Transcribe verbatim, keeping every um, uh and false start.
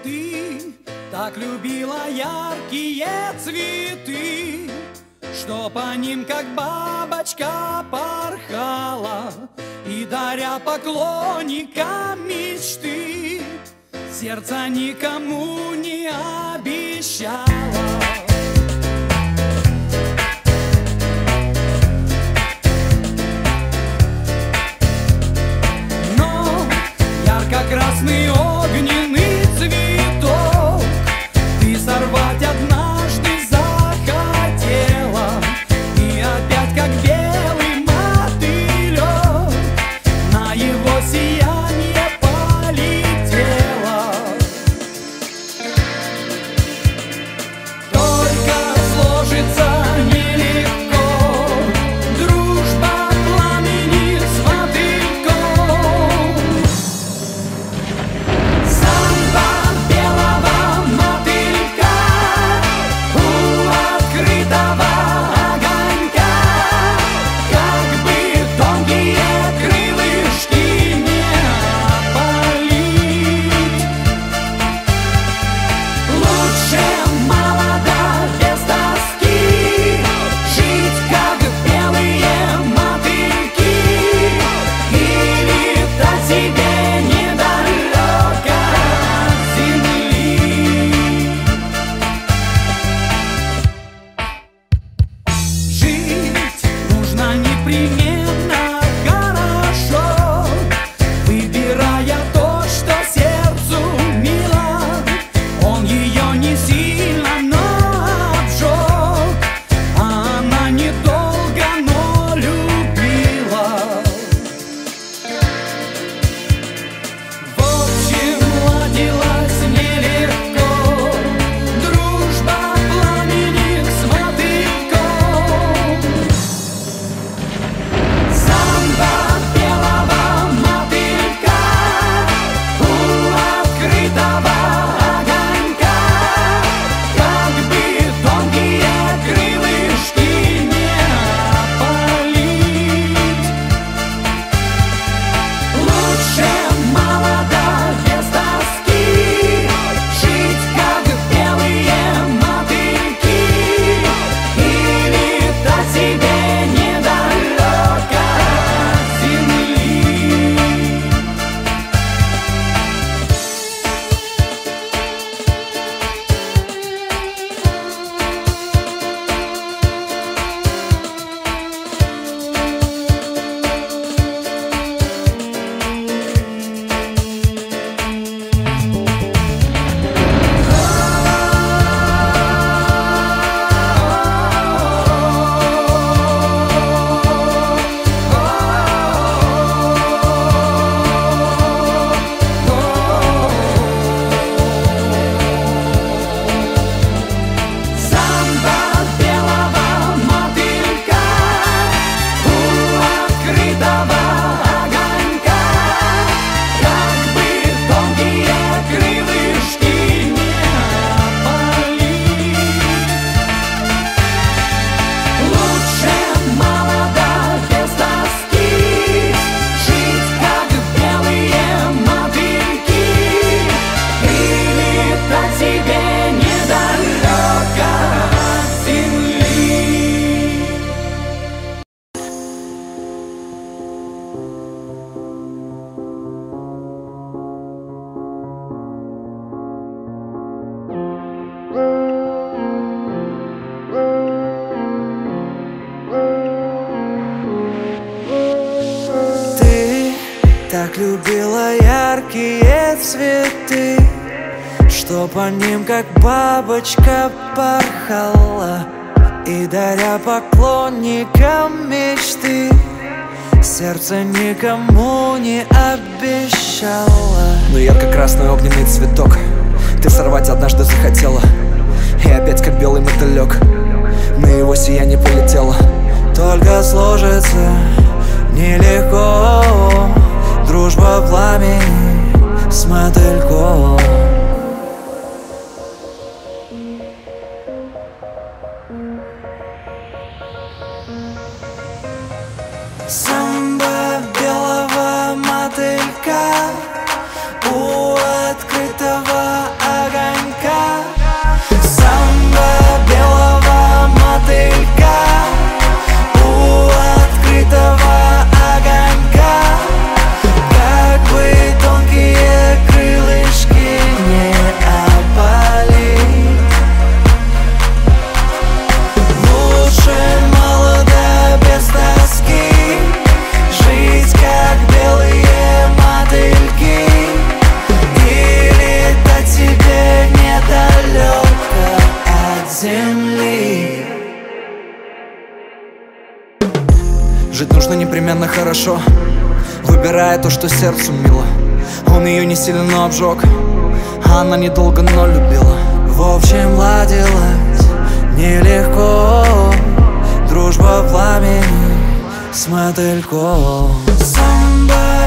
ты так любила яркие цветы, что по ним, как бабочка, порхала, и даря поклонникам мечты, сердце никому не обещала. Но ярко-красный огненный цветок ты сорвать однажды захотела, и опять, как белый мотылек, на его сияние полетела. Только сложится нелегко дружба пламени с мотыльком. Самба белого мотылька у открытого огонька, как бы тонкие крылышки не опалить. Лучше молодо без тоски жить, как белые мотыльки, и летать себе недалеко от земли. Жить нужно непременно хорошо, выбирая то, что сердцу мило. Он ее не сильно, но обжег, а она недолго, но любила. В общем, ладилась нелегко дружба пламени с мотыльком. Самба белого мотылька у открытого огонька, как бы тонкие крылышки не опалить. Лучше молодо без тоски жить, как белые мотыльки, и летать себе недалеко от земли. Самба белого мотылька у открытого огонька, как бы тонкие крылышки не опалить. Лучше молодо без тоски жить, как белые мотыльки, и летать себе недалеко от земли. Ты так любила яркие цветы, что по ним, как бабочка, порхала, и даря поклонникам мечты, сердце никому не обещала. Но ярко-красный огненный цветок ты сорвать однажды захотела, и опять, как белый мотылек, на его сияние полетела. Только сложится нелегко дружба пламени с мотыльком. Самба белого мотылька у открытого огня. хорошо, выбирая то, что сердцу мило. Он ее не сильно, но обжег, она недолго, но любила. В общем, ладилась нелегко дружба пламени с мотыльком. Somebody